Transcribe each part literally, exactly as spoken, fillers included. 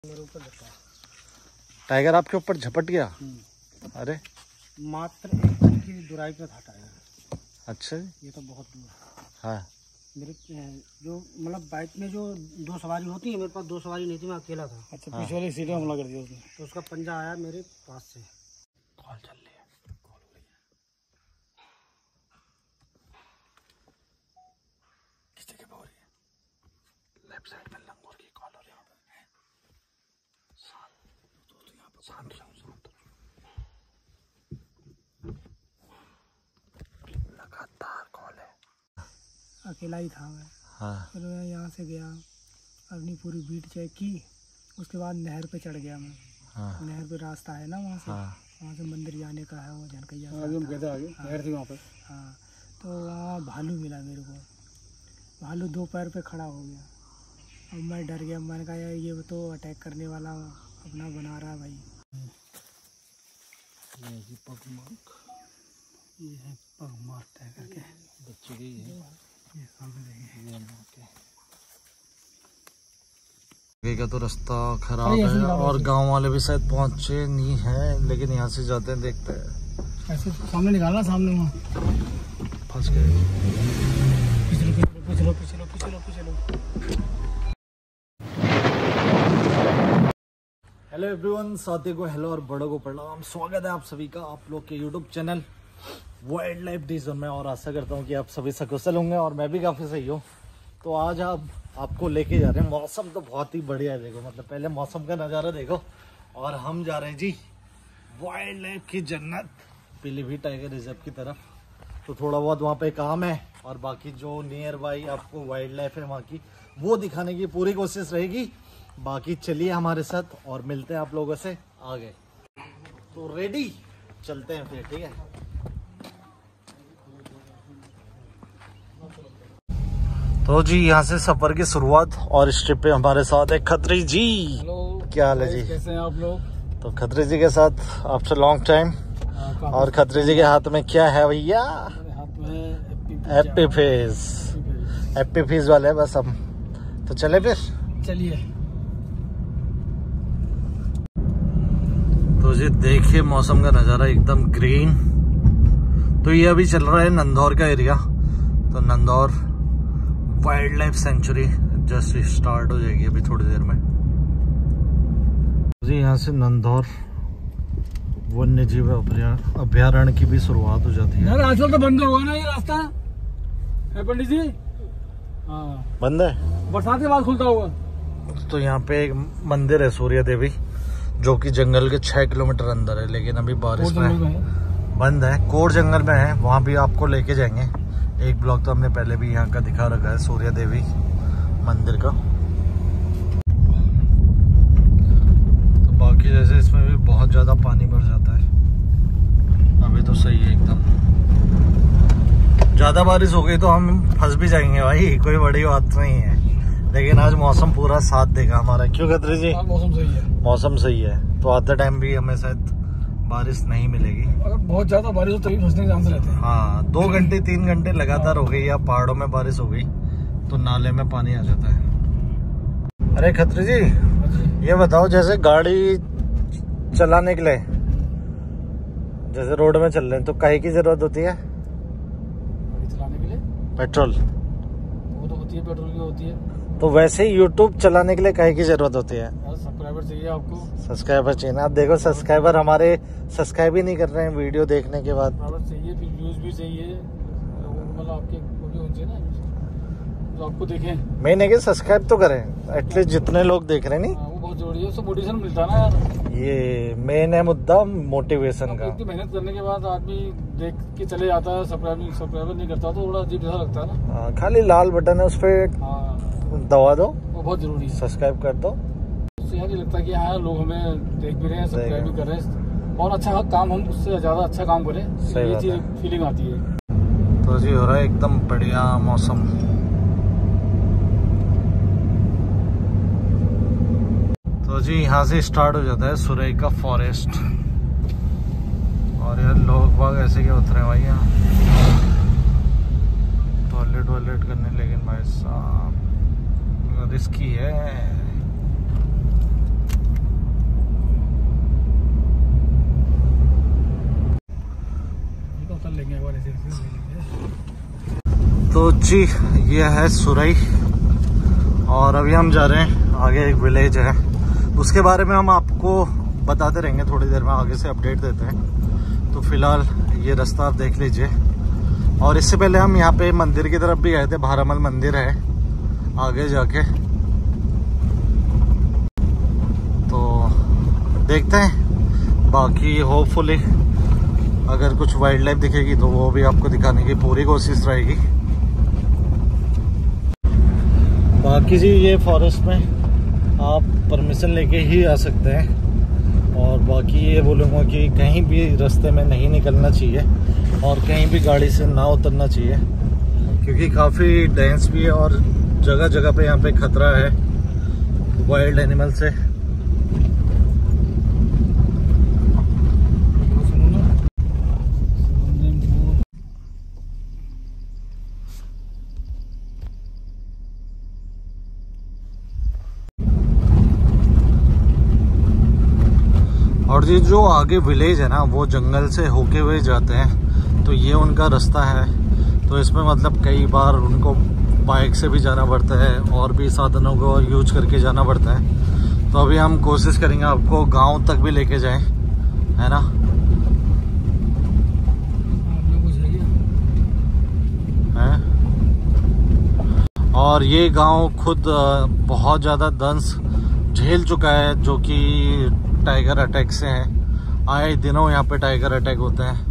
मेरे ऊपर झपटा टाइगर आपके ऊपर झपट गया। अरे मात्र एक फुट की दूराई पे था टाइगर। अच्छा ये तो बहुत दूर है। हाँ मेरे जो मतलब बाइक में जो दो सवारी होती है, मेरे पास दो सवारी नहीं थी, मैं अकेला था। अच्छा हाँ। पीछे वाली सीट में हमला कर दिया उसने, तो उसका पंजा आया मेरे पास से। कॉल चल रही है, कॉल हो रही है। किस जगह हो रही है? लेफ्ट साइड में लंगोर की कॉल हो रही है। शांत रहो, शांत रहो। लगातार कॉल है। अकेला ही था मैं। हाँ। फिर मैं यहाँ से गया, अपनी पूरी बीट चेक की, उसके बाद नहर पे चढ़ गया मैं। हाँ। नहर पे रास्ता है ना वहाँ से। हाँ। वहाँ से मंदिर जाने का है, वो जनकैया से। आगे हम कहते आगे नहर थी वहाँ पे। हाँ, तो वहाँ भालू मिला मेरे को। भालू दो पैर पे खड़ा हो गया। अब मैं डर गया, मैंने कहा यार ये तो अटैक करने वाला अपना बना रहा है भाई। ये है पगमार्क, ये है पगमार्क टाइगर के बच्चे के ये ये सामने देखिए। ये के आगे का तो रास्ता खराब है और गांव वाले भी शायद पहुंचे नहीं हैं, लेकिन यहाँ से जाते हैं, देखते हैं। ऐसे सामने निकालना, सामने वहाँ फंस गए। पिछलो पिछलो पिछलो पिछलो पिछलो। हेलो एवरीवन, साथी को हेलो और बड़ों को प्रणाम। स्वागत है आप सभी का आप लोग के YouTube channel wildlife D zone में, और आशा करता हूँ कि आप सभी सकुशल होंगे और मैं भी काफ़ी सही हूँ। तो आज आप आपको लेके जा रहे हैं, मौसम तो बहुत ही बढ़िया है। देखो, मतलब पहले मौसम का नज़ारा देखो, और हम जा रहे हैं जी वाइल्ड लाइफ की जन्नत पीलीभीत टाइगर रिजर्व की तरफ। तो थोड़ा बहुत वहाँ पे काम है, और बाकी जो नियर बाई आपको वाइल्ड लाइफ है वहाँ की, वो दिखाने की पूरी कोशिश रहेगी। बाकी चलिए हमारे साथ और मिलते हैं आप लोगों से आगे। तो रेडी, चलते हैं फिर, ठीक है। तो जी यहाँ से सफर की शुरुआत, और इस ट्रिप पे हमारे साथ है खत्री जी। हेलो, क्या हाल है जी? कैसे हैं आप लोग? तो खत्री जी के साथ आफ्टर लॉन्ग टाइम, और खत्री जी के हाथ में क्या है भैया? हाथ में हैप्पी फेस, हैप्पी फेस वाले हैं बस हम। तो चले फिर, चलिए। तो जी देखिए मौसम का नज़ारा एकदम ग्रीन। तो ये अभी चल रहा है नंदौर का एरिया। तो Nandaur wildlife sanctuary just start हो जाएगी अभी थोड़ी देर में। जी यहाँ से नंदौर वन्य जीव अभ्यारण्य की भी शुरुआत हो जाती है। यार आजकल तो बंद होगा ना ये रास्ता है पंडित जी? हाँ बंद है, बरसात के बाद खुलता होगा। तो यहाँ पे एक मंदिर है सूर्य देवी, जो कि जंगल के छह किलोमीटर अंदर है, लेकिन अभी बारिश में है, बंद है। कोर जंगल में है, वहाँ भी आपको लेके जाएंगे। एक ब्लॉग तो हमने पहले भी यहाँ का दिखा रखा है, सूर्य देवी मंदिर का। तो बाकी जैसे इसमें भी बहुत ज्यादा पानी भर जाता है, अभी तो सही है एकदम। ज्यादा बारिश हो गई तो हम फंस भी जाएंगे भाई, कोई बड़ी बात नहीं है। लेकिन आज मौसम पूरा साथ देगा हमारा, क्यों खत्री जी? मौसम सही है, मौसम सही है। तो आते टाइम भी हमें शायद बारिश नहीं मिलेगी। अगर बहुत ज्यादा बारिश हो तभी फंसने के चांस रहते हैं। हाँ, दो घंटे तीन घंटे लगातार हो गई, या पहाड़ों में बारिश हो गई तो नाले में पानी आ जाता है। अरे खत्री जी, ये बताओ, जैसे गाड़ी चलाने के लिए जैसे रोड में चल रहे हैं, तो काहे की जरूरत होती है? गाड़ी चलाने के लिए पेट्रोल। वो तो होती है, पेट्रोल की होती है। तो वैसे ही यूट्यूब चलाने के लिए काहे की जरूरत होती है? सब्सक्राइबर चाहिए आपको। सब्सक्राइबर चाहिए ना। आप देखो, सब्सक्राइबर हमारे सब्सक्राइब ही नहीं कर रहे हैं वीडियो देखने के बाद। चाहिए, फिर व्यूज भी चाहिए लोगों को, मतलब आपके वीडियो होने चाहिए ना जो आपको देखें। मेन है कि सब्सक्राइब तो करें एटलीस्ट, जितने लोग देख रहे हैं। नहीं, वो बहुत जरूरी है, उससे मोटिवेशन मिलता है ना यार। ये मेन है मुद्दा, मोटिवेशन का। इतनी मेहनत करने के बाद आदमी देख के चले जाता है, सब्सक्राइब सब्सक्राइबर नहीं करता, तो थोड़ा अजीब जैसा लगता है ना। हाँ, खाली लाल बटन है, उस पर हाँ दबा दो, वो बहुत जरूरी है। सब्सक्राइब कर दो। उससे यह नहीं लगता कि हाँ लोग हमें देख भी रहे हैं, सब्सक्राइब भी कर रहे हैं, और अच्छा काम हम उससे ज्यादा अच्छा काम करें, ये चीज फीलिंग आती है। तो जी हो रहा है एकदम बढ़िया मौसम। तो जी यहाँ से स्टार्ट हो जाता है सुरेका फॉरेस्ट, और यार लोग बाग ऐसे क्या उतरे भाई यहाँ टॉयलेट वॉयलेट करने, लेकिन भाई साहब रिस्की है। तो जी ये है सुरई और अभी हम जा रहे हैं आगे, एक विलेज है, उसके बारे में हम आपको बताते रहेंगे थोड़ी देर में, आगे से अपडेट देते हैं। तो फिलहाल ये रास्ता आप देख लीजिए। और इससे पहले हम यहाँ पे मंदिर की तरफ भी गए थे, भारामल मंदिर है आगे जाके। तो देखते हैं, बाकी होपफुली अगर कुछ वाइल्ड लाइफ दिखेगी तो वो भी आपको दिखाने की पूरी कोशिश रहेगी। बाकी जी ये फॉरेस्ट में आप परमिशन लेके ही आ सकते हैं। और बाकी ये बोलूँगा कि कहीं भी रास्ते में नहीं निकलना चाहिए और कहीं भी गाड़ी से ना उतरना चाहिए, क्योंकि काफ़ी डेंस भी है और जगह जगह पे यहाँ पे खतरा है वाइल्ड एनिमल से। और ये जो आगे विलेज है ना, वो जंगल से होके हुए जाते हैं, तो ये उनका रास्ता है। तो इसमें मतलब कई बार उनको बाइक से भी जाना पड़ता है और भी साधनों को यूज करके जाना पड़ता है। तो अभी हम कोशिश करेंगे आपको गांव तक भी लेके जाएं, है ना। है? और ये गांव खुद बहुत ज़्यादा दंश झेल चुका है, जो कि टाइगर अटैक से हैं। आए दिनों यहाँ पे टाइगर अटैक होते हैं।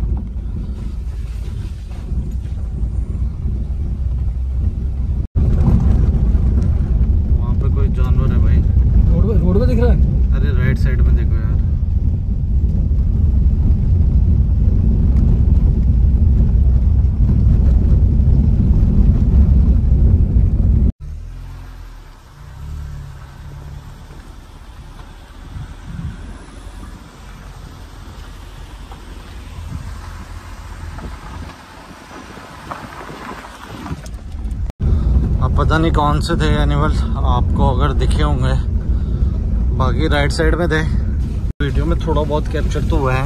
वहाँ पे कोई जानवर है भाई, रोड पे रोड पे दिख रहा है। अरे राइट साइड में देखो यार। पता नहीं कौन से थे एनिमल, आपको अगर दिखे होंगे, बाकी राइट साइड में थे। वीडियो में थोड़ा बहुत कैप्चर तो हुआ है।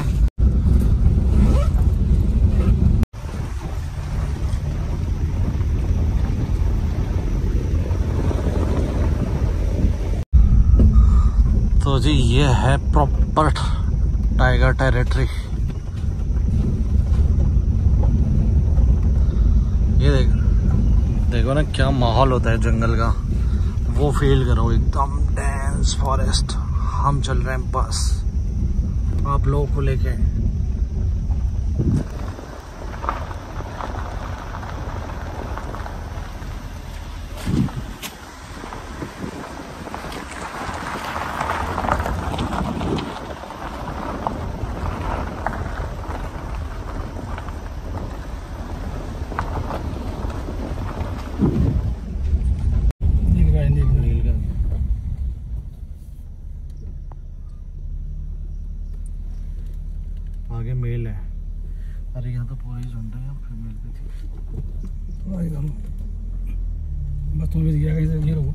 तो जी ये है प्रॉपर टाइगर टेरिटरी। ये देख देखो ना क्या माहौल होता है जंगल का, वो फील करो, एकदम डेंस फॉरेस्ट। हम चल रहे हैं बस आप लोगों को लेके। आगे मेल है। अरे यहाँ तो पूरा ही झुंड है, फीमेल पे थी। थोड़ा इधर बस तुम भी गया कहीं ये रहो।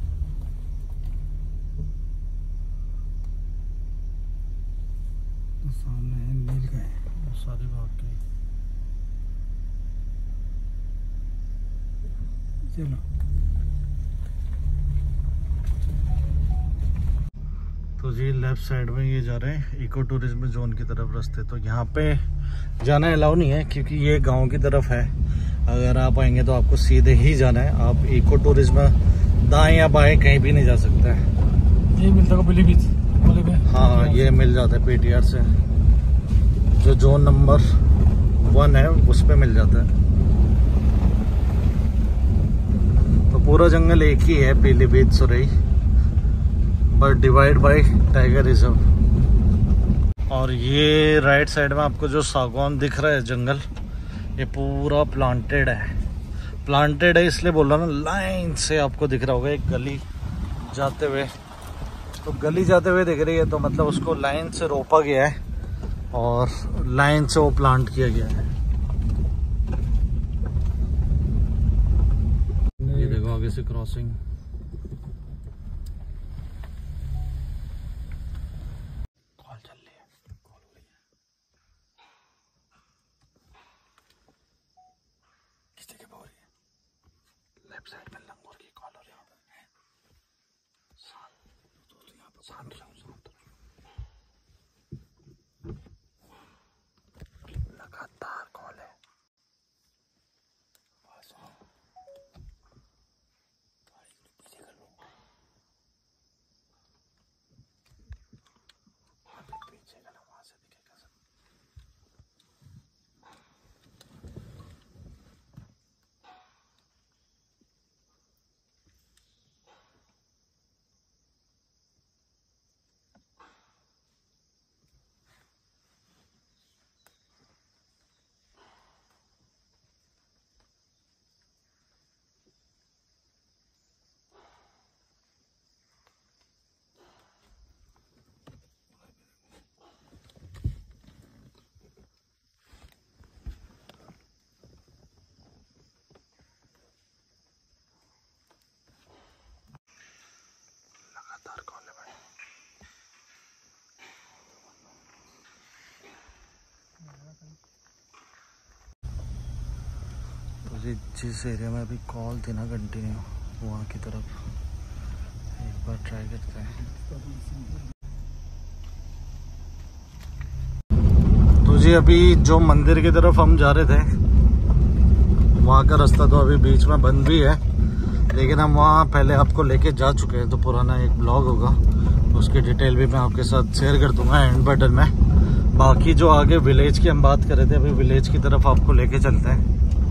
तो सामने है नील का है, वो सारी भाग गई। चलो तो जी लेफ्ट साइड में ये जा रहे हैं इको टूरिज्म जोन की तरफ रास्ते। तो यहाँ पे जाना अलाउ नहीं है, क्योंकि ये गांव की तरफ है। अगर आप आएंगे तो आपको सीधे ही जाना है। आप इको टूरिज्म दाएं या बाएं कहीं भी नहीं जा सकते हैं। ये मिलता है पीलीभीत वाले पे। हाँ ये मिल जाता है पीटीआर से, जो जोन नंबर वन है उस पे मिल जाता है। तो पूरा जंगल एक ही है, Pilibhit Surai, but divide by tiger reserve. और ये राइट साइड में आपको जो सागौन दिख रहा है जंगल, ये पूरा प्लांटेड है। प्लांटेड है इसलिए बोल रहा ना, लाइन से आपको दिख रहा होगा एक गली जाते हुए। तो गली जाते हुए दिख रही है, तो मतलब उसको लाइन से रोपा गया है और लाइन से वो प्लांट किया गया है। ये देखो आगे से क्रॉसिंग। कॉल चल रही है, किस जगह पर हो रही है? शांत रहो, शांत रहो। लगातार कॉल है। पीछे का ना, वहां से दिखेगा सब। तो जी जिस एरिया में अभी कॉल थी ना कंटिन्यू, वहाँ की तरफ एक बार ट्राई करते हैं। तो जी अभी जो मंदिर की तरफ हम जा रहे थे, वहाँ का रास्ता तो अभी बीच में बंद भी है, लेकिन हम वहाँ पहले आपको लेके जा चुके हैं। तो पुराना एक ब्लॉग होगा, उसकी डिटेल भी मैं आपके साथ शेयर कर दूंगा एंड बटन में। बाकी जो आगे विलेज की हम बात कर रहे थे, अभी विलेज की तरफ आपको लेके चलते हैं।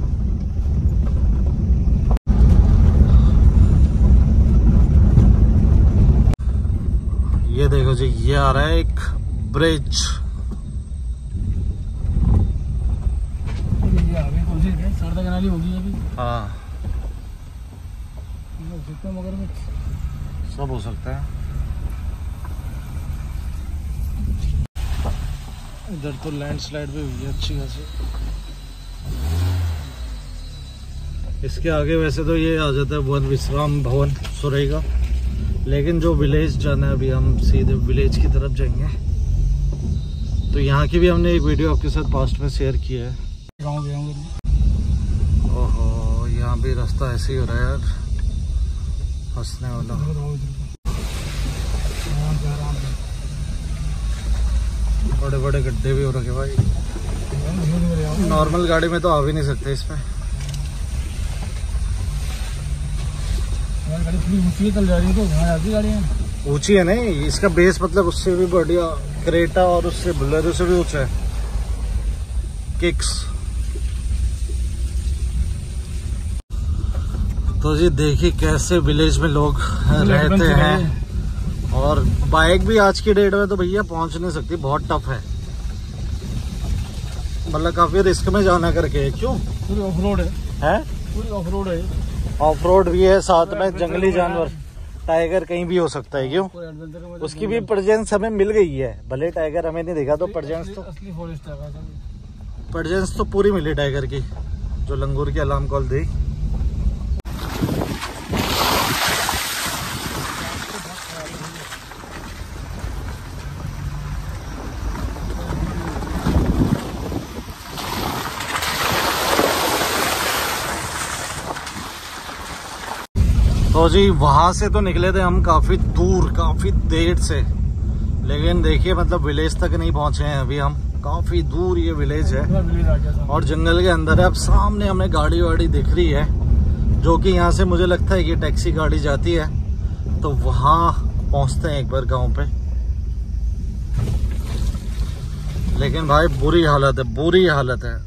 ये देखो जी, ये आ रहा है एक ब्रिज। कनाली होगी अभी। हाँ, मगर में सब हो सकता है। इधर तो लैंडस्लाइड भी हुई है अच्छी खासी। इसके आगे वैसे तो ये आ जाता है वन विश्राम भवन सुरेगा, लेकिन जो विलेज जाना है अभी हम सीधे विलेज की तरफ जाएंगे। तो यहाँ की भी हमने एक वीडियो आपके साथ पास्ट में शेयर किया है। गाँव गया हूँ। ओहो, यहाँ भी रास्ता ऐसे ही हो रहा है यार, हंसने वाला। बड़े बड़े गड्ढे भी हो रखे भाई, नॉर्मल गाड़ी में तो आ भी नहीं सकते इसमें। ऊंची है नहीं, इसका बेस मतलब उससे भी बढ़िया, क्रेटा और उससे बुलेरो से भी ऊंचा है। किक्स। तो जी देखिए कैसे विलेज में लोग रहते हैं, और बाइक भी आज की डेट में तो भैया पहुंच नहीं सकती, बहुत टफ है, मतलब काफी रिस्क में जाना करके। क्यों? पूरी ऑफ रोड है, है पूरी ऑफ रोड है, ऑफ रोड भी है, साथ में जंगली जानवर, टाइगर कहीं भी हो सकता है। क्यों? उसकी भी प्रेजेंस हमें मिल गई है, भले टाइगर हमें नहीं दिखा, तो प्रेजेंस तो असली फॉरेस्ट है, प्रेजेंस तो पूरी मिली टाइगर की, जो लंगूर की अलार्म कॉल दी। तो जी वहां से तो निकले थे हम काफी दूर, काफी देर से, लेकिन देखिए मतलब विलेज तक नहीं पहुंचे हैं अभी हम, काफी दूर ये विलेज है और जंगल के अंदर है। अब सामने हमें गाड़ी वाड़ी दिख रही है, जो कि यहाँ से मुझे लगता है कि टैक्सी गाड़ी जाती है, तो वहां पहुंचते हैं एक बार गांव पे। लेकिन भाई बुरी हालत है, बुरी हालत है।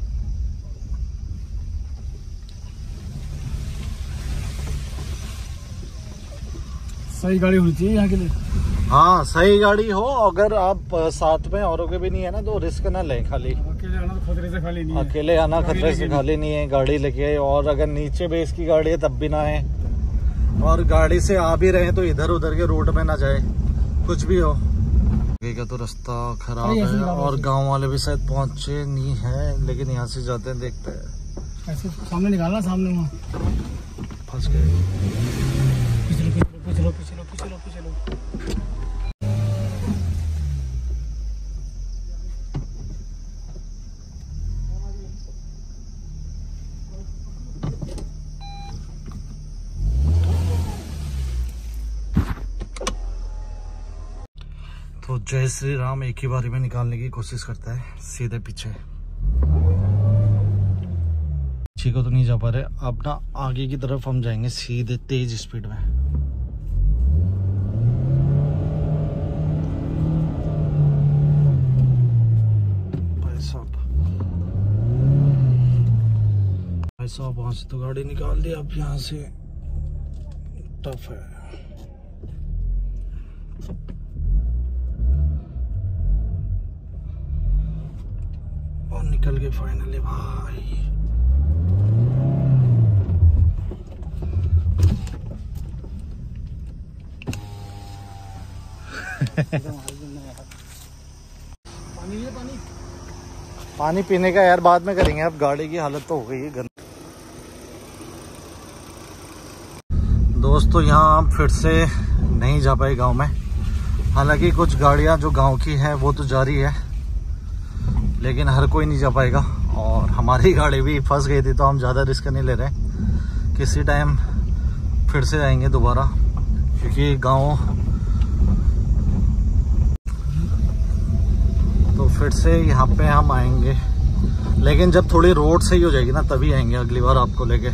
सही गाड़ी होनी चाहिए यहाँ के लिए। हाँ सही गाड़ी हो, अगर आप साथ में औरों के भी नहीं है ना, तो रिस्क ना लें। खाली अकेले आना तो खतरे से खाली नहीं है, अकेले आना खतरे से खाली नहीं है, गाड़ी लेके। और अगर नीचे बेस की गाड़ी है तब भी ना है, और गाड़ी से आ भी रहे तो इधर उधर के रोड में ना जाए, कुछ भी हो। का तो रास्ता खराब है और गांव वाले भी शायद पहुंचे नहीं है, लेकिन यहाँ से जाते हैं, देखते हैं। ऐसे सामने निकालना, सामने वहाँ फंस गए। पिछलो पिछलो पिछलो पिछलो तो जय श्री राम एक ही बारी में निकालने की कोशिश करता है सीधे पीछे। पीछे को तो नहीं जा पा रहे, अब ना आगे की तरफ हम जाएंगे सीधे तेज स्पीड में। भाई साहब भाई साहब वहां से तो गाड़ी निकाल दी, अब यहाँ से टफ है। और निकल गए फाइनली भाई। पानी है पानी पानी पीने का यार बाद में करेंगे, अब गाड़ी की हालत तो हो गई है गंदी। दोस्तों यहाँ हम फिर से नहीं जा पाए गांव में। हालांकि कुछ गाड़ियां जो गांव की है वो तो जा रही है, लेकिन हर कोई नहीं जा पाएगा। और हमारी गाड़ी भी फंस गई थी तो हम ज़्यादा रिस्क नहीं ले रहे, किसी टाइम फिर से आएंगे दोबारा, क्योंकि गांव तो फिर से यहाँ पे हम आएंगे, लेकिन जब थोड़ी रोड सही हो जाएगी ना तभी आएंगे अगली बार आपको लेके।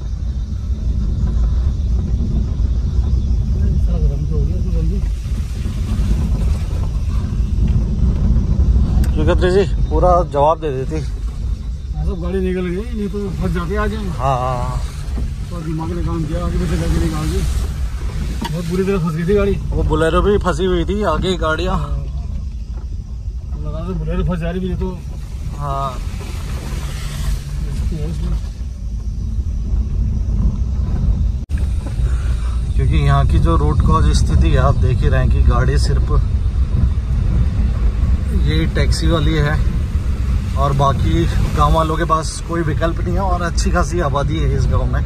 कद्री जी पूरा जवाब दे देती। सब गाड़ी निकल गई, नहीं तो फंस जाते आगे। हाँ हाँ तो दिमाग ने काम किया, आगे से गाड़ी निकाल दी, बहुत बुरी तरह फंस गई थी गाड़ी। वो बुलेरो भी फंसी हुई थी, आगे गाड़ियाँ लगा तो बुलेरो फंस जा रही थी तो। हाँ क्योंकि यहाँ की जो रोड कॉज स्थिति है आप देख ही रहे हैं कि गाड़ी सिर्फ ये टैक्सी वाली है और बाकी गांव वालों के पास कोई विकल्प नहीं है। और अच्छी खासी आबादी है इस गांव में।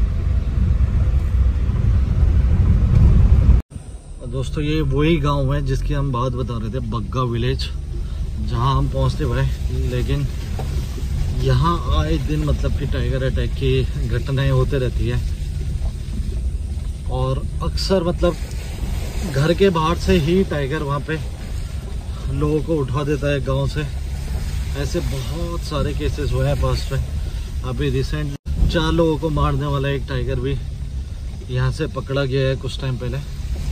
और दोस्तों ये वही गांव है जिसकी हम बात बता रहे थे, बग्गा विलेज, जहां हम पहुंचते भाई। लेकिन यहाँ आए दिन मतलब कि टाइगर अटैक की घटनाएं होते रहती है और अक्सर मतलब घर के बाहर से ही टाइगर वहाँ पे लोगों को उठा देता है गांव से। ऐसे बहुत सारे केसेस हुए हैं पास में। अभी रिसेंट चार लोगों को मारने वाला एक टाइगर भी यहाँ से पकड़ा गया है कुछ टाइम पहले।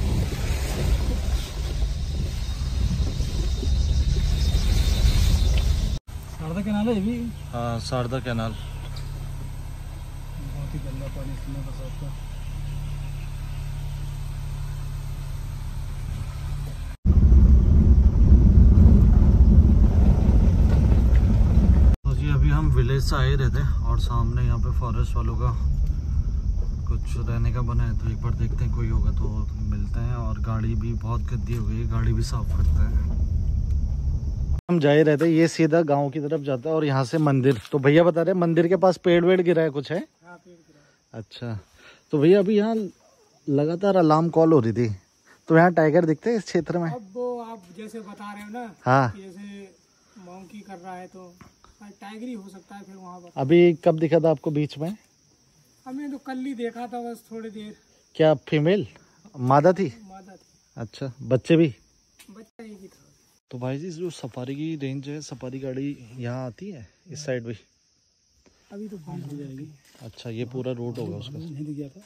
शारदा कैनाल है ये भी। हाँ शारदा कैनाल। बहुत ही गंदा पानी इसमें बसा होता है। हम विलेज से आए रहते और सामने यहाँ पे फॉरेस्ट वालों का कुछ रहने का बना है, तो एक बार देखते हैं कोई होगा तो मिलते हैं। और गाड़ी भी बहुत गंदी हो गई है, गाड़ी भी साफ करते हैं। हम जा ही रहते, ये सीधा गांव की तरफ जाता है और यहाँ से मंदिर। तो भैया बता रहे मंदिर के पास पेड़ वेड़ गिरा है कुछ है? हाँ, पेड़ गिरा है। अच्छा तो भैया अभी यहाँ लगातार अलार्म कॉल हो रही थी, तो यहाँ टाइगर दिखते हैं इस क्षेत्र में? अब वो आप जैसे बता रहे हो ना, हाँ जैसे मॉन्की कर रहा है तो टाइगर ही हो सकता है फिर वहाँ पर। अभी कब दिखा था आपको बीच में? हमने तो कल ही देखा था बस थोड़ी देर। क्या फीमेल मादा थी? मादा थी। अच्छा बच्चे भी? बच्चा एक ही था। तो भाई जी जो सफारी की रेंज है, सफारी गाड़ी यहाँ आती है इस साइड भी? अभी तो बंद हो जाएगी। अच्छा ये पूरा रूट होगा उसका। नहीं दिख गया था।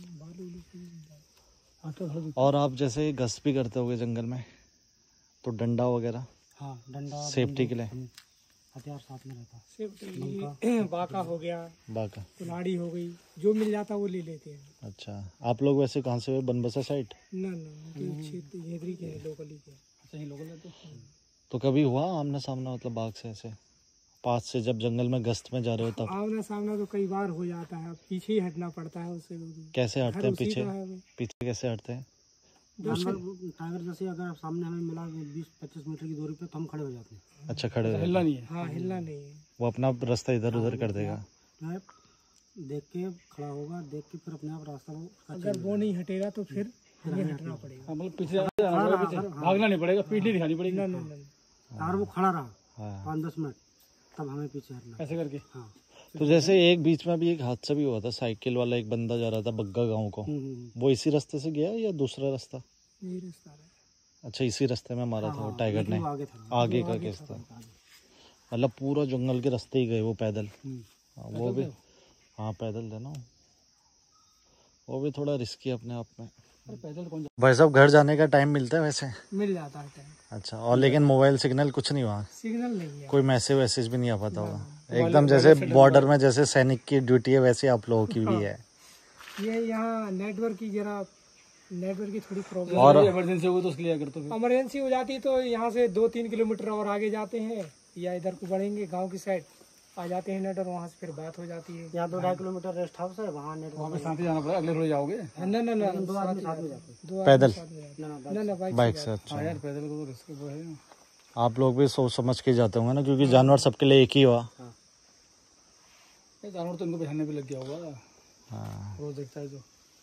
और आप जैसे गश्त भी करते होगे जंगल में, तो डंडा वगैरह? हाँ डंडा सेफ्टी के लिए हथियार साथ में रहता। सेफ्टी बाका हो गया, बाका कुल्हाड़ी हो गई, जो मिल जाता वो ले लेते हैं। अच्छा आप लोग वैसे कहाँ से हुए? बनबसा साइड? ना ना क्षेत्र येदरी के हैं, लोकली के। अच्छा ही लोकल है तो। तो कभी हुआ आमना सामना मतलब बाघ से ऐसे पास से, जब जंगल में गश्त में जा रहे हो तब? आमना सामना तो कई बार हो जाता है, पीछे ही हटना पड़ता है उससे। कैसे हटते हैं पीछे? का है पीछे कैसे हटते हैं? टाइगर जैसे अगर सामने हमें मिला बीस पच्चीस मीटर की दूरी पे तो हम खड़े हो जाते हैं। अच्छा खड़े हो हिलना नहीं है। हाँ हिलना नहीं है। वो अपना रास्ता इधर उधर कर देगा। देख के खड़ा होगा, देख के फिर अपने आप रास्ता वो अगर वो नहीं हटेगा तो फिर हमें हटना पड़ेगा। मतलब पीछे भागना नहीं पड़ेगा, पीठ नहीं दिखानी पड़ेगी। ना ना ना अगर वो खड़ा रहा पाँच दस मिनट तब हमें पीछे हटना ऐसे करके। हाँ तो जैसे एक बीच में भी एक हादसा भी हुआ था, साइकिल वाला एक बंदा जा रहा था बग्गा गांव को, वो इसी रास्ते से गया या दूसरा रास्ता? यही रास्ता है। अच्छा, इसी रास्ते में मारा था वो टाइगर ने? आगे था, आगे का केस था, मतलब पूरा जंगल के रास्ते ही गए वो पैदल? हाँ, वो भी, हाँ पैदल थे ना, वो भी थोड़ा रिस्की अपने आप में। पैदल कौन जा... भाई साहब घर जाने का टाइम मिलता है वैसे? मिल जाता है टाइम। अच्छा, और लेकिन मोबाइल सिग्नल कुछ नहीं वहाँ? सिग्नल नहीं है, कोई मैसेज वैसेज भी नहीं आ पाता होगा? एकदम जैसे बॉर्डर में जैसे सैनिक की ड्यूटी है वैसे आप लोगों की भी है? ये यहाँ नेटवर्क की जरा नेटवर्क की थोड़ी प्रॉब्लम, और इमरजेंसी हो तो उसके लिए अगर तो इमरजेंसी हो जाती तो यहाँ से दो तीन किलोमीटर और आगे जाते हैं या इधर को बढ़ेंगे गांव की साइड आ जाते हैं नेटवर्क, वहाँ से फिर बात हो जाती है। यहाँ दो ढाई किलोमीटर रेस्ट हाउस है, वहाँ नेटवर्क, वहाँ पे साथ ही जाना पड़ेगा। अगले रोज जाओगे? ना ना ना, दो आदमी साथ में जाते हैं, पैदल? ना ना बाइक से। अच्छा यार पैदल को तो रिस्क वो है। आप लोग भी सोच समझ के जाते होंगे ना, क्योंकि जानवर सबके लिए एक ही हुआ। जानवर तो इनको पहचानने भी लग गया होगा। हाँ, रोज देखता है जो।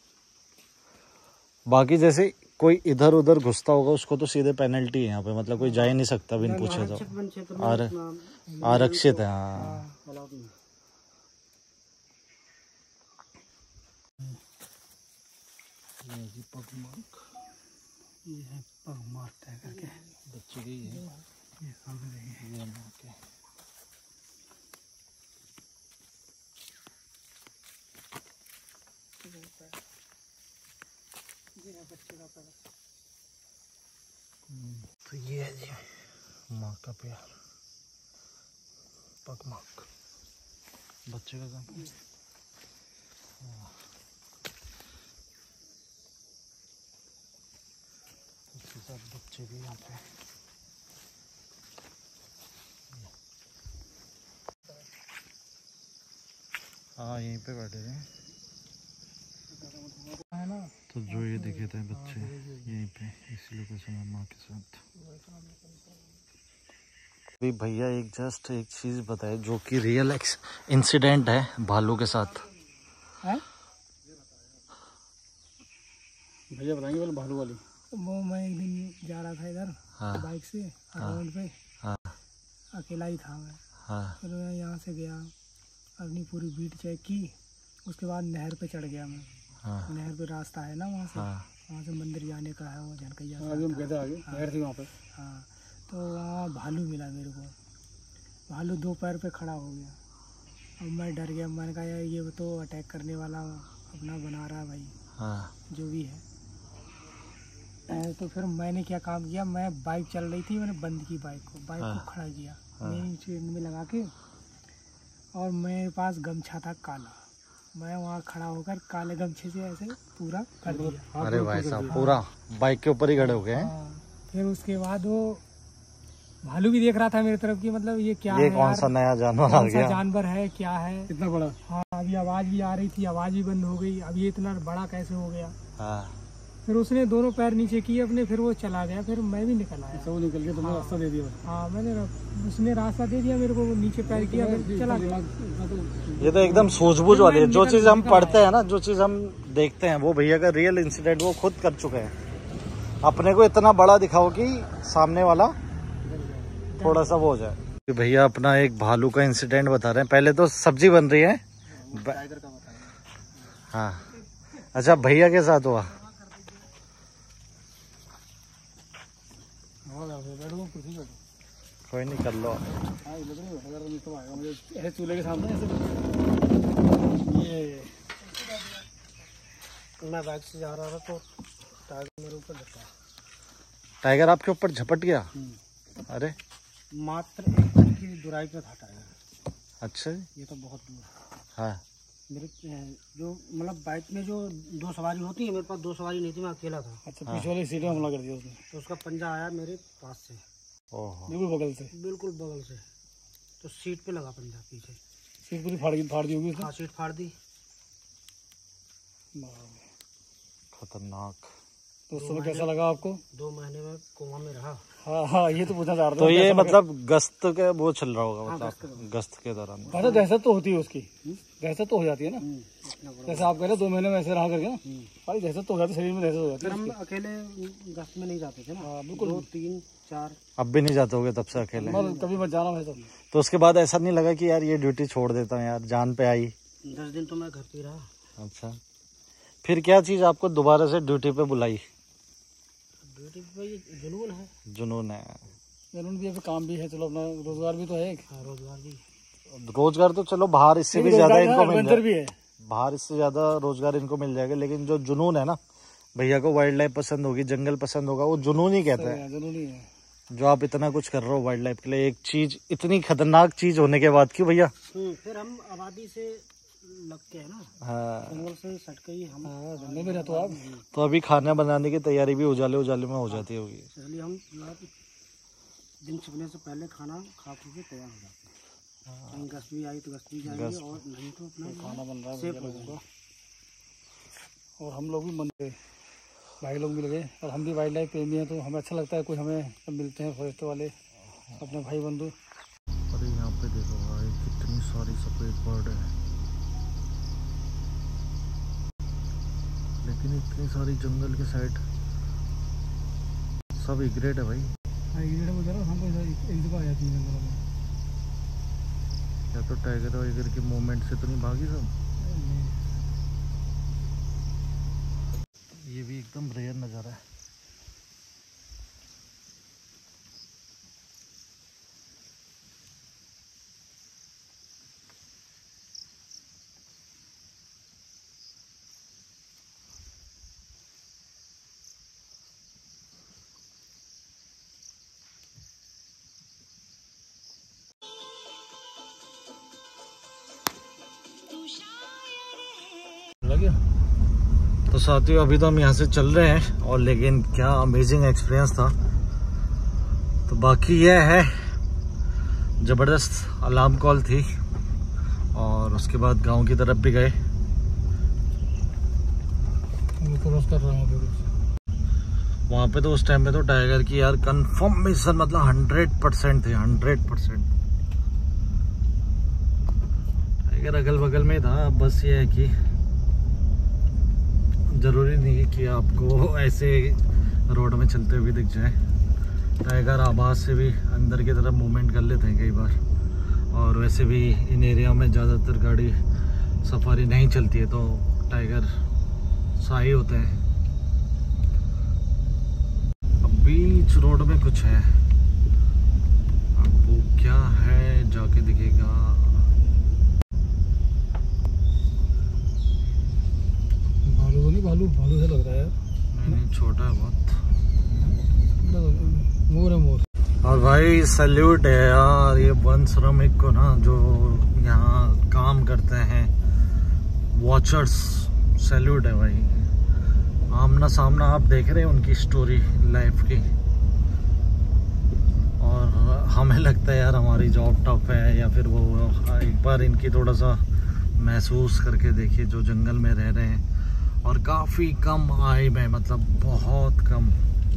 बाकी जैसे कोई इधर उधर घुसता होगा उसको तो सीधे पेनल्टी है यहाँ पे, मतलब कोई जा ही नहीं सकता बिन पूछे तो। आर, आरक्षित है। हाँ, ये जी पगमार्क, ये है पगमार्क टाइगर के बच्चे के ही है। ये सामने देखिए, ये मार के तो ये है जी माँ का प्यार, पगमार्क बच्चे का काम। इसके साथ बच्चे भी यहाँ पे। हाँ, यहीं पे बैठे थे है ना। तो जो ये दिखे थे बच्चे यहीं पे इसी लोकेशन में माँ के साथ। अभी भैया एक जस्ट एक चीज़ बताए जो कि रियल एक्स इंसिडेंट है भालू के साथ है। भैया बताएंगे बोले भालू वाली। वो मैं एक दिन जा रहा था इधर, हाँ, बाइक से रोड पे, हाँ, अकेला ही था मैं। हाँ, फिर मैं यहाँ से गया, अपनी पूरी बीट चेक की, उसके बाद नहर पे चढ़ गया मैं। हाँ, नहर पे रास्ता है ना वहाँ से, हाँ, वहाँ से मंदिर जाने का है, वो झनकैया से हाँ, हम आता है। गए थे आगे, नहर थी वहाँ पे। हाँ, तो वहाँ भालू मिला मेरे को। भालू दो पैर पे खड़ा हो गया। अब मैं डर गया, मैंने कहा यार ये तो अटैक करने वाला अपना बना रहा है भाई, हाँ, जो भी है। तो फिर मैंने क्या काम किया, मैं बाइक चल रही थी, मैंने बंद की बाइक को, बाइक हाँ, को खड़ा किया, हाँ, मेन चेन में लगा के, और मेरे पास गमछा था काला, मैं वहाँ खड़ा होकर काले गमछे से ऐसे पूरा कर दिया। अरे भाई साहब, पूरा बाइक के ऊपर ही खड़े हो गए हैं। हाँ, फिर उसके बाद वो भालू भी देख रहा था मेरी तरफ की, मतलब ये क्या ये है, कौन सा नया जानवर आ कौन सा गया, जानवर है, क्या है, कितना बड़ा। हाँ, अभी आवाज भी आ रही थी, आवाज भी बंद हो गई, अब ये इतना बड़ा कैसे हो गया। हाँ, फिर उसने दोनों पैर नीचे किए अपने, फिर वो चला गया, फिर मैं भी निकल आया। सब निकल गया, तुमने रास्ता दे दिया। हाँ, मैंने उसने रास्ता दे दिया मेरे को, वो नीचे पैर किया, फिर चला गया। ये तो एकदम सूझबूझ वाली है। जो चीज हम पढ़ते हैं ना, जो चीज हम देखते हैं, वो भैया का रियल इंसिडेंट वो खुद कर चुके हैं। अपने को इतना बड़ा दिखाओ कि सामने वाला थोड़ा सा वो हो जाए। भैया अपना एक भालू का इंसिडेंट बता रहे हैं। पहले तो सब्जी बन रही है। हाँ, अच्छा, भैया के साथ हुआ। कोई नहीं, कर लो। ऐसे चूल्हे के सामने ऐसे ये मैं बाइक से जा रहा था तो टाइगर मेरे ऊपर झपटा। टाइगर आपके ऊपर झपट गया? अरे, मात्र एक फुट की दूराई पे था टाइगर। अच्छा, ये तो बहुत दूर है। हाँ, मेरे जो मतलब बाइक में जो दो सवारी होती है, मेरे पास दो सवारी नहीं थी, मैं अकेला था। अच्छा, पीछे वाली सीट में हमला कर दिया उसने। तो उसका पंजा आया मेरे पास से, ओहो, बिल्कुल बगल से, बिल्कुल बगल से, तो सीट पे लगा पंजा पीछे। सीट पूरी फाड़ फाड़ दी होगी उसने। हाँ, सीट फाड़ दी। खतरनाक। तो उस समय कैसा लगा आपको? दो महीने में कोमा में रहा। हाँ हाँ, ये तो पूछना चाह रहा था। तो ये मतलब गश्त के वो चल रहा होगा, मतलब गश्त के दौरान। वैसे दहशत तो होती है उसकी, दहशत तो हो जाती है ना। जैसे आप कह रहे दो महीने में ऐसे रहा करके ना, भाई दहशत तो हो जाती है, शरीर में दहशत हो जाती है। हम अकेले गश्त में नहीं जाते थे ना, बिल्कुल, दो तीन चार। अब भी नहीं जाते होगे तब से अकेले? कभी मत जाना भाई साहब। तो उसके बाद ऐसा नहीं लगा कि यार ये ड्यूटी छोड़ देता हूँ यार, जान पे आई? दस दिन तो मैं घर पे रहा। अच्छा, फिर क्या चीज आपको दोबारा से ड्यूटी पे बुलाई? जुनून है, जुनून है, जुनून भी है, काम भी है, चलो अपना रोजगार भी तो है। रोजगार भी रोजगार तो चलो बाहर इससे भी ज्यादा इनको मिल भी है, बाहर इससे ज्यादा रोजगार इनको मिल जाएगा, लेकिन जो जुनून है ना, भैया को वाइल्ड लाइफ पसंद होगी, जंगल पसंद होगा, वो जुनून ही कहते हैं। जुनून ही है। जो आप इतना कुछ कर रहे हो वाइल्ड लाइफ के लिए, एक चीज इतनी खतरनाक चीज होने के बाद क्यों भैया? फिर हम आबादी से लग के है ना, हाँ, जंगल से सट के ही हम जंगल में रहते हो आप। तो अभी खाना बनाने की तैयारी भी उजाले उजाले में हो जाती होगी। इसलिए हम दिन छिपने से पहले खाना खा पी के तैयार हो जाते हैं। कहीं गश्त भी आई तो गश्त भी जाएंगे, और नहीं तो अपना खाना बन रहा है सेफ होगा। और हम लोग भी मन गए, भाई लोग मिल गए, और हम भी वाइल्ड लाइफ प्रेमी हैं, तो हमें अच्छा लगता है कोई हमें मिलते हैं फॉरेस्ट वाले अपने भाई बंधु। अरे यहाँ पे देखो भाई कितनी सारी सफेद बर्ड है, लेकिन इतनी सारी जंगल के साइड सब इग्रेट है भाई। हमको एक दफा आ जाती है जंगलों में, या तो टाइगर वाइगर के मूवमेंट से तो नहीं भागी सब? ये भी एकदम रेयर नज़ारा है। तो साथियों अभी तो हम यहाँ से चल रहे हैं, और लेकिन क्या अमेजिंग एक्सपीरियंस था। तो बाकी यह है, ज़बरदस्त अलार्म कॉल थी, और उसके बाद गांव की तरफ भी गए। क्रॉस कर रहा हूँ वहाँ पे तो उस टाइम पे तो टाइगर की यार कंफर्मेशन मतलब हंड्रेड परसेंट थे, हंड्रेड परसेंट टाइगर अगल बगल में था। बस ये है कि ज़रूरी नहीं है कि आपको ऐसे रोड में चलते हुए दिख जाए। टाइगर आवाज़ से भी अंदर की तरफ मूवमेंट कर लेते हैं कई बार, और वैसे भी इन एरिया में ज़्यादातर गाड़ी सफारी नहीं चलती है, तो टाइगर साही होते हैं। अब बीच रोड में कुछ है, अब वो क्या है जाके दिखेगा। भालू भालू से लग रहा है। नहीं नहीं छोटा है बहुत, मोर है मोर। और भाई सैल्यूट है यार ये वन श्रमिक को ना, जो यहाँ काम करते हैं, वॉचर्स, सैल्यूट है भाई। आमना सामना आप देख रहे हैं उनकी स्टोरी लाइफ की, और हमें लगता है यार हमारी जॉब टफ है, या फिर वो एक बार इनकी थोड़ा सा महसूस करके देखिए, जो जंगल में रह रहे हैं और काफ़ी कम आय में, मतलब बहुत कम,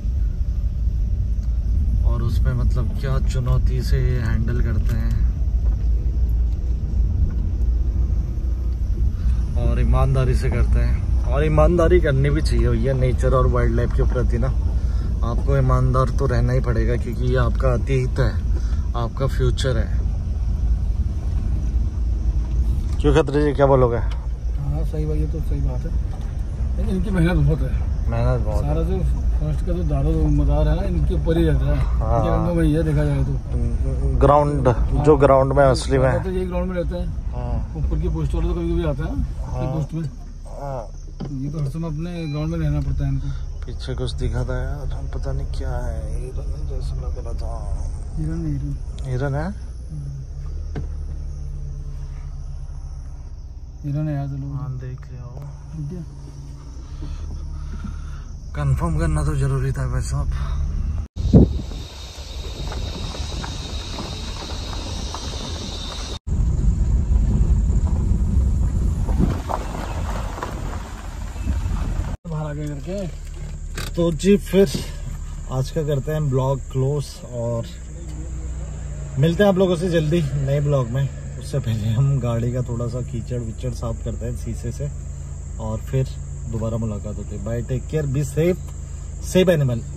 और उसमें मतलब क्या चुनौती से हैंडल करते हैं, और ईमानदारी से करते हैं। और ईमानदारी करनी भी चाहिए भैया, नेचर और वाइल्ड लाइफ के प्रति ना आपको ईमानदार तो रहना ही पड़ेगा, क्योंकि ये आपका अतीत है, आपका फ्यूचर है। क्यों खतरे जी, क्या बोलोगे? हाँ सही बात, ये तो सही बात है, लेकिन इनकी मेहनत बहुत है, मेहनत बहुत सारा जो फर्स्ट का जो दारो मदार है ना, इनके ऊपर ही रहता है। हाँ। में ये देखा जाए तो ग्राउंड, जो ग्राउंड में असली में तो यही ग्राउंड में रहते हैं। हाँ। ऊपर की पोस्ट वाले तो कभी कभी आते हैं ना पोस्ट में। हाँ। ये तो हर समय अपने ग्राउंड में रहना पड़ता है इनको। पीछे कुछ दिखा था यार, पता नहीं क्या है, हिरन जैसा लग रहा था। हिरन हिरन हिरन है, हिरन है यार, चलो हाँ देख लिया हो। कंफर्म करना तो जरूरी था भाई साहब। बाहर आगे करके तो जी फिर आज का करते हैं ब्लॉग क्लोज, और मिलते हैं आप लोगों से जल्दी नए ब्लॉग में। उससे पहले हम गाड़ी का थोड़ा सा कीचड़ विचड़ साफ करते हैं शीशे से, और फिर दोबारा मुलाकात होती है। Bye, take care, be safe, safe animal.